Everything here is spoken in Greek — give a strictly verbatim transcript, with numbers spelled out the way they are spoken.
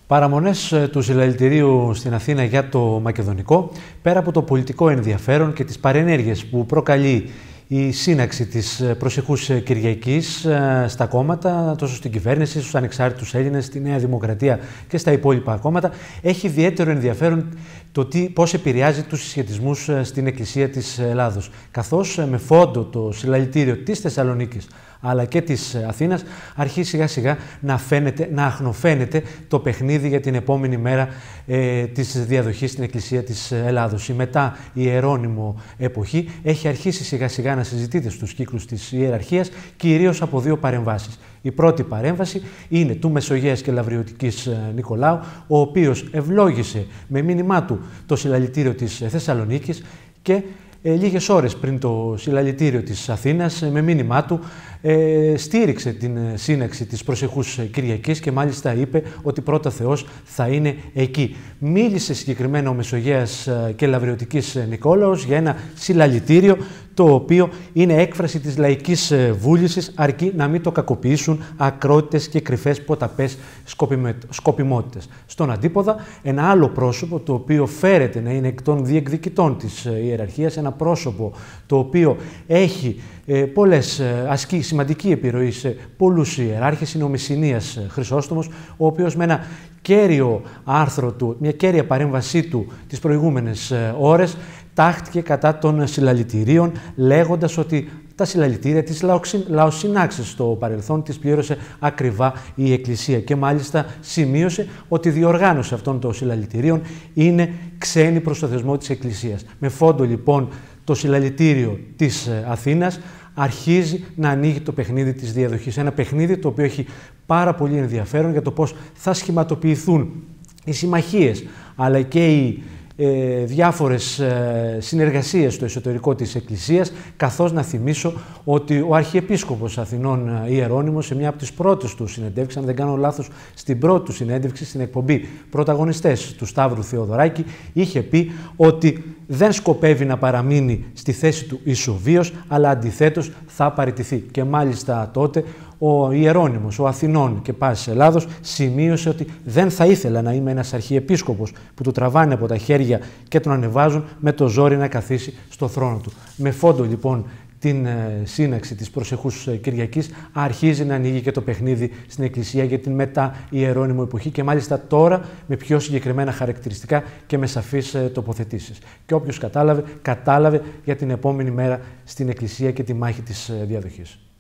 Παραμονές του συλλαλητηρίου στην Αθήνα για το Μακεδονικό, πέρα από το πολιτικό ενδιαφέρον και τις παρενέργειες που προκαλεί η σύναξη της προσεχούς Κυριακής στα κόμματα, τόσο στην κυβέρνηση, στους ανεξάρτητους Έλληνες, στη Νέα Δημοκρατία και στα υπόλοιπα κόμματα, έχει ιδιαίτερο ενδιαφέρον το τι, πώς επηρεάζει τους συσχετισμούς στην Εκκλησία της Ελλάδος. Καθώς με φόντο το συλλαλητήριο της Θεσσαλονίκης αλλά και της Αθήνας αρχίζει σιγά σιγά να, φαίνεται, να αχνοφαίνεται το παιχνίδι για την επόμενη μέρα ε, της διαδοχής στην Εκκλησία της Ελλάδος. Η μετά ιερώνυμο εποχή έχει αρχίσει σιγά σιγά να συζητείται στους κύκλους της ιεραρχίας, κυρίως από δύο παρεμβάσεις. Η πρώτη παρέμβαση είναι του Μεσογείας και Λαυριωτικής Νικολάου, ο οποίος ευλόγησε με μήνυμά του το συλλαλητήριο της Θεσσαλονίκης και ε, λίγες ώρες πριν το συλλαλητήριο της Αθήνας, με μήνυμά του, ε, στήριξε την σύναξη της προσεχούς Κυριακής και μάλιστα είπε ότι πρώτα Θεός θα είναι εκεί. Μίλησε συγκεκριμένα ο Μεσογείας και Λαυριωτικής Νικόλαος για ένα συλλαλητήριο το οποίο είναι έκφραση της λαϊκής βούλησης, αρκεί να μην το κακοποιήσουν ακρότητες και κρυφές ποταπές σκοπιμότητες. Στον αντίποδα, ένα άλλο πρόσωπο το οποίο φέρεται να είναι εκ των διεκδικητών της ιεραρχίας, ένα πρόσωπο το οποίο έχει ε, πολλές ασκεί σημαντική επιρροή σε πολλούς ιεράρχες, είναι ο Μεσσηνίας Χρυσόστομος, ο οποίος με ένα κέριο άρθρο του, μια κέρια παρέμβασή του τις προηγούμενες ώρες, τάχτηκε κατά των συλλαλητηρίων, λέγοντας ότι τα συλλαλητήρια της λαοσυνάξης στο παρελθόν τις πλήρωσε ακριβά η Εκκλησία και μάλιστα σημείωσε ότι η διοργάνωση αυτών των συλλαλητηρίων είναι ξένη προς το θεσμό της Εκκλησίας. Με φόντο λοιπόν το συλλαλητήριο της Αθήνας αρχίζει να ανοίγει το παιχνίδι της διαδοχής. Ένα παιχνίδι το οποίο έχει πάρα πολύ ενδιαφέρον για το πώς θα σχηματοποιηθούν οι συμμαχίες αλλά και οι Ε, διάφορες ε, συνεργασίες στο εσωτερικό της Εκκλησίας, καθώς να θυμίσω ότι ο Αρχιεπίσκοπος Αθηνών ε, Ιερώνυμος σε μια από τις πρώτες του συνεντεύξεις, αν δεν κάνω λάθος, στην πρώτη του συνέντευξη στην εκπομπή «Πρωταγωνιστές» του Σταύρου Θεοδωράκη, είχε πει ότι δεν σκοπεύει να παραμείνει στη θέση του ισοβίως, αλλά αντιθέτως θα παραιτηθεί. Και μάλιστα τότε ο Ιερώνυμος, ο Αθηνών και πάσης Ελλάδος, σημείωσε ότι δεν θα ήθελα να είμαι ένας αρχιεπίσκοπος που του τραβάνε από τα χέρια και τον ανεβάζουν με το ζόρι να καθίσει στο θρόνο του. Με φόντο λοιπόν την ε, σύναξη της προσεχούς ε, Κυριακής αρχίζει να ανοίγει και το παιχνίδι στην Εκκλησία για την μετά ιερώνυμο εποχή και μάλιστα τώρα με πιο συγκεκριμένα χαρακτηριστικά και με σαφείς ε, τοποθετήσεις. Και όποιος κατάλαβε, κατάλαβε για την επόμενη μέρα στην Εκκλησία και τη μάχη της ε, διαδοχής.